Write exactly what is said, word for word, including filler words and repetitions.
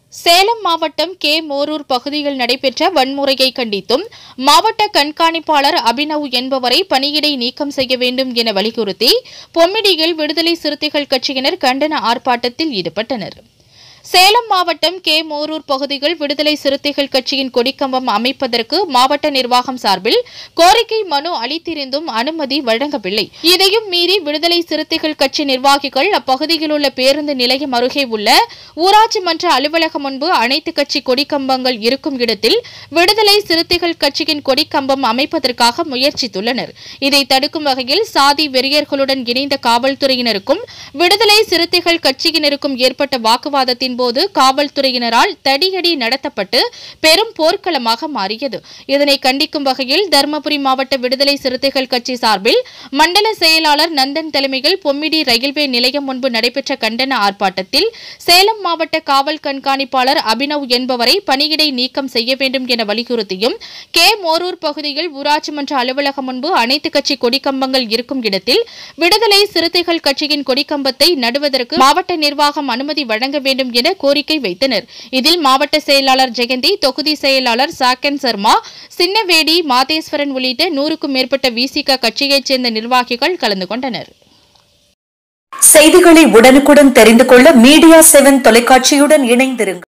சேலம் மாவட்டம் கே மோரூர் பகுதியில் நடைபெற்ற வன்முறையை கண்டித்தும் மாவட்ட கண்காணிப்பாளர் அபினவ் என்பவரை பணியிடை நீக்கம் செய்ய வேண்டும் என வலியுறுத்தி பொம்மிடியில் விடுதலை சிறுத்தைகள் கட்சியினர் கண்டன ஆர்ப்பாட்டத்தில் ஈடுபட்டனர். சேலம் மாவட்டம் கே மோரூர் பகுதியில் விடுதலை சிறுத்தைகள் கட்சியின் கொடிக்கம்பம் அமைப்பதற்கு மாவட்ட நிர்வாகம் சார்பில் கோரிக்கை மனு அளித்திருந்தும் அனுமதி வழங்கவில்லை. இதையும் மீறி விடுதலை சிறுத்தைகள் கட்சி நிர்வாகிகள் அப்பகுதியில் உள்ள பேருந்து நிலையம் அருகே உள்ள ஊராட்சி மன்ற அலுவலகம் முன்பு அனைத்து கட்சி கொடிக்கம்பங்கள் இருக்கும் இடத்தில் விடுதலை சிறுத்தைகள் கட்சியின் கொடிக்கம்பம் அமைப்பதற்காக முயற்சித்துள்ளனர். இதை தடுக்கும் வகையில் சாதி வெறியர்களுடன் இணைந்த காவல்துறையினருக்கும் விடுதலை சிறுத்தைகள் கட்சியினருக்கும் ஏற்பட்ட வாக்குவாதத்தின் போது காவல்துறையினரால் தடியடி நடத்தப்பட்டு பெரும் போர்க்களமாக மாறியது. இதனை கண்டிக்கும் வகையில் தருமபுரி மாவட்ட விடுதலை சிறுத்தைகள் கட்சி சார்பில் மண்டல செயலாளர் நந்தன் தலைமையில் பொம்மிடி ரயில்வே நிலையம் முன்பு நடைபெற்ற கண்டன ஆர்ப்பாட்டத்தில் சேலம் மாவட்ட காவல் கண்காணிப்பாளர் அபினவ் என்பவரை பணியிடை நீக்கம் செய்ய வேண்டும் என வலியுறுத்தியும் கே மோரூர் பகுதியில் ஊராட்சி மன்ற அலுவலகம் முன்பு அனைத்து கட்சி கொடிக்கம்பங்கள் இருக்கும் இடத்தில் விடுதலை சிறுத்தைகள் கட்சியின் கொடிக்கம்பத்தை நடுவதற்கு மாவட்ட நிர்வாகம் அனுமதி வழங்க வேண்டும் என கோரிக்கை வைத்தனர். இதில் மாவட்ட செயலாளர் ஜெயந்தி, தொகுதி செயலாளர் சாக்கன் சர்மா, சின்னவேடி, மாதேஸ்வரன் உள்ளிட்ட நூறுக்கும் மேற்பட்ட விசிக கட்சியைச் சேர்ந்த நிர்வாகிகள் கலந்து கொண்டனர். செய்திகளை உடனுக்குடன் தெரிந்து கொள்ள மீடியா செவன் தொலைக்காட்சியுடன் இணைந்திருங்கள்.